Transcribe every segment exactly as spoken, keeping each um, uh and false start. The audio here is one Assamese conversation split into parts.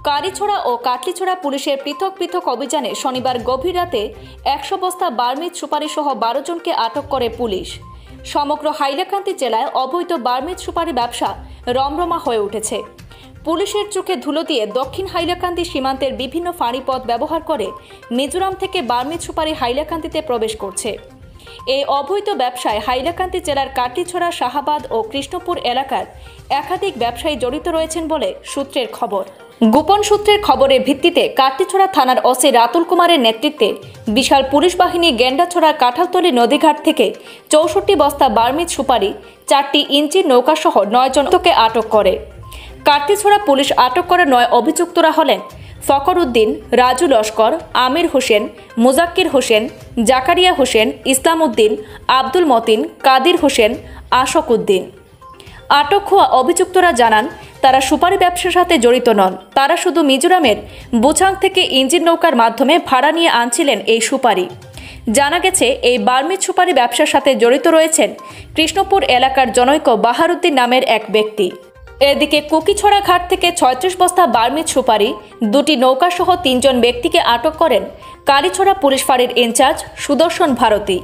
কারিছড়া ও কাটলিছড়া পুলিশের পৃথক পৃথক অভিযানে শনিবার গভীর রাতে একশো বস্তা বার্মিজ সুপারি সহ বারো জনকে আটক করে পুলিশ। সমগ্র হাইলাকান্দি জেলায় অবৈধ বার্মিজ সুপারি ব্যবসা রমরমা হয়ে উঠেছে। পুলিশের চোখে ধুলো দিয়ে দক্ষিণ হাইলাকান্দি সীমান্তের বিভিন্ন ফাঁড়িপথ ব্যবহার করে মিজোরাম থেকে বার্মিজ সুপারি হাইলাকান্দিতে প্রবেশ করছে। এই অবৈধ ব্যবসায় হাইলাকান্দি জেলার কাটলিছড়া, শাহাবাদ ও কৃষ্ণপুর এলাকার একাধিক ব্যবসায়ী জড়িত রয়েছেন বলে সূত্রের খবর। গোপন সূত্রের খবরের ভিত্তিতে কাটলিছড়া থানার ওসি রাতুল কুমারের নেতৃত্বে বিশাল পুলিশ বাহিনী গেন্ডাছড়ার কাঁঠালতলী নদীঘাট থেকে চৌষট্টি বস্তা বার্মিজ সুপারি, চারটি ইঞ্চির নৌকাসহ নয় জনকে আটক করে। কাটলিছড়া পুলিশ আটক করে নয় অভিযুক্তরা হলেন ফকর উদ্দিন, রাজু লস্কর, আমির হোসেন, মুজাক্কির হোসেন, জাকারিয়া হোসেন, ইসলাম উদ্দিন, আব্দুল মতিন, কাদির হোসেন, আশক উদ্দিন। আটক হওয়া অভিযুক্তরা জানান, তারা সুপারি ব্যবসার সাথে জড়িত নন। তারা শুধু মিজোরামের বুচাং থেকে ইঞ্জিন নৌকার মাধ্যমে ভাড়া নিয়ে আনছিলেন এই সুপারি। জানা গেছে, এই বার্মিজ সুপারি ব্যবসার সাথে জড়িত রয়েছেন কৃষ্ণপুর এলাকার জনৈক বাহারুদ্দিন নামের এক ব্যক্তি। এদিকে কুকিছড়া ঘাট থেকে ছয়ত্রিশ বস্তা বার্মিজ সুপারি, দুটি নৌকাসহ তিনজন ব্যক্তিকে আটক করেন কালিছড়া পুলিশ ফাঁড়ির ইনচার্জ সুদর্শন ভারতী।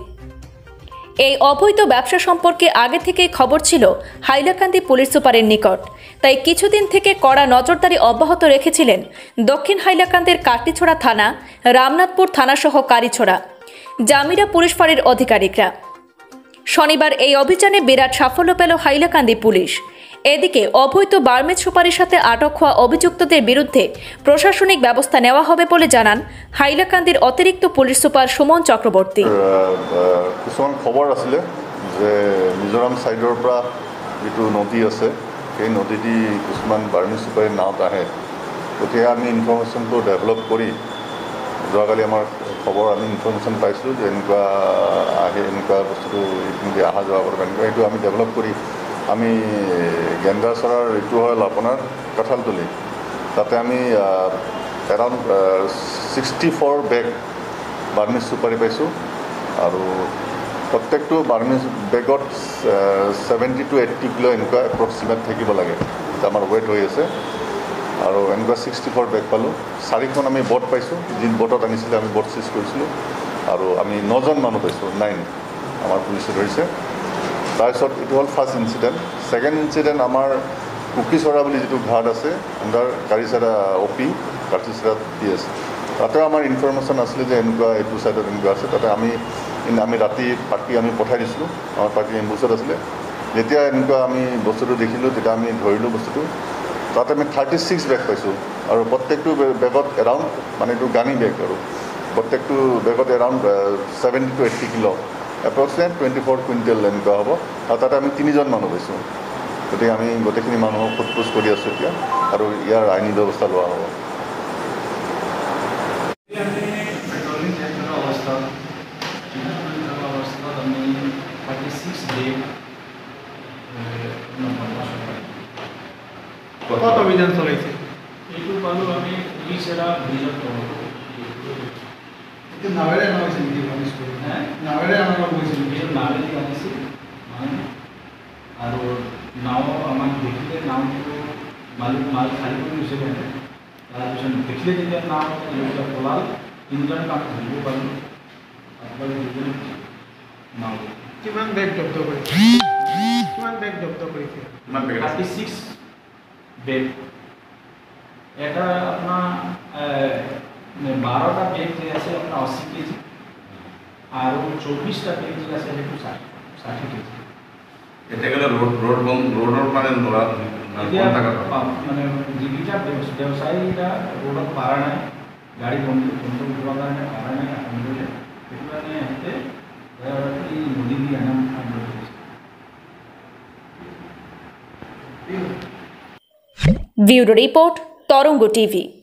এই অবৈধ ব্যবসা সম্পর্কে আগে থেকেই খবর ছিল হাইলাকান্দি পুলিশ সুপারের নিকট, তাই কিছুদিন থেকে কড়া নজরদারি অব্যাহত রেখেছিলেন দক্ষিণ হাইলাকান্দির কাটলিছড়া থানা, রামনাথপুর থানাসহ কারিছড়া, জামিরা পুলিশ ফাঁড়ির আধিকারিকরা। শনিবার এই অভিযানে বিরাট সাফল্য পেল হাইলাকান্দি পুলিশ। এদিকে অবৈধ বার্মিজ সুপারির সাথে আটক হওয়া অভিযুক্তদের বিরুদ্ধে প্রশাসনিক ব্যবস্থা নেওয়া হবে বলে জানান হাইলাকান্দির অতিরিক্ত পুলিশ সুপার সুমন চক্রবর্তী। কিছুমান খবৰ আছিলে যে মিজোৰাম সাইডৰ পৰা যিটো নদী আছে সেই নদীটি কিছুমান বাৰ্মিজ সুপাৰি নাওত আহে। গতিকে আমি ইনফৰমেশ্যনটো ডেভেলপ কৰি যোৱাকালি আমাৰ খবৰ আমি ইনফৰমেশ্যন পাইছিলোঁ যে এনেকুৱা আহে, এনেকুৱা বস্তুটো এইখিনি অহা যোৱা কৰিব, এনেকুৱা এইটো আমি ডেভেলপ কৰি আমি গেন্দাছড়াৰ এইটো হ'ল আপোনাৰ কাঁঠালতলী, তাতে আমি around sixty four bag Burmese সুপাৰি পাইছোঁ। আৰু প্ৰত্যেকটো বাৰ্মিজ বেগত ছেভেণ্টি টু এইট্টি কিলো এনেকুৱা এপ্ৰক্সিমেট থাকিব লাগে, আমাৰ ৱেইট হৈ আছে। আৰু এনেকুৱা ছিক্সটি ফ'ৰ বেগ পালোঁ। চাৰিখন আমি বট পাইছোঁ, যি বটত আনিছিলে আমি বট চিজ কৰিছিলোঁ। আৰু আমি নজন মানুহ পাইছোঁ, নাইন আমাৰ পুলিচে ধৰিছে। তাৰপিছত এইটো হ'ল ফাৰ্ষ্ট ইনচিডেণ্ট। ছেকেণ্ড ইনচিডেণ্ট আমাৰ কুকিছড়া বুলি যিটো ঘাট আছে under Karicherra O' P, Katlicherra P S, তাতেও আমাৰ ইনফৰমেশ্যন আছিলে যে এনেকুৱা এইটো ছাইডত এনেকুৱা আছে। তাতে আমি আমি ৰাতি পাৰ্টি আমি পঠাই দিছিলোঁ, আমাৰ পাৰ্টি এম্বুচত আছিলে। যেতিয়া এনেকুৱা আমি বস্তুটো দেখিলোঁ তেতিয়া আমি ধৰিলোঁ বস্তুটো। তাতে আমি থাৰ্টি ছিক্স বেগ পাইছোঁ আৰু প্ৰত্যেকটো বেগত এৰাউণ্ড, মানে এইটো গানী বেগ, আৰু প্ৰত্যেকটো বেগত around seventy two eighty kilo, approximate twenty four quintal এনেকুৱা হ'ব। আৰু তাতে আমি তিনিজন মানুহ পাইছোঁ। গতিকে আমি গোটেইখিনি মানুহক সোধ-পোছ কৰি আছোঁ এতিয়া, আৰু ইয়াৰ আইনী ব্যৱস্থা লোৱা হ'ব। কত অভিযান চলাইছে? এইটো পালোঁ আমি পুলিচ এৰা ব্ৰিজত পালোঁ। এইটো নাৱেৰে অনা হৈছিল নেকি? হে নাৱেৰে অনা হৈছিল? ব্ৰিজত নাৱেদি আনিছিল মানে, আৰু নাও আমাক দেখিলে নাওটো মাল মাল খালী কৰি গৈছে মানে। তাৰপিছত দেখিলে যেতিয়া নাও এইবিলাক পলাল, তিনিজনক আমি ধৰিব পালোঁ। তাৰপৰা দুজন নাও। কিমান বেগ জব্দ কৰিছে? কিমান বেগ জব্দ কৰিছে? Thirty six bag. এটা আপোনাৰ বাৰটা বেগ যে আছে আপোনাৰ আশী কেজি, আৰু চৌবিছটা বেগ যে আছে সেইটো ষাঠি ষাঠি কেজি। এতিয়া গ'লে ৰোড ৰোড ৰোডৰ মানে এতিয়া মানে যিকেইটা ব্যৱসায়ীকেইটা ৰোডত পাৰা নাই, গাড়ী বন্ধ বন্ধ কৰিবৰ কাৰণে পাৰা নাই, আনিবলৈ সেইটো কাৰণে সিহঁতে এই নদী দি আনা আনিব কৰিছে। Bureau report, Taranga TV.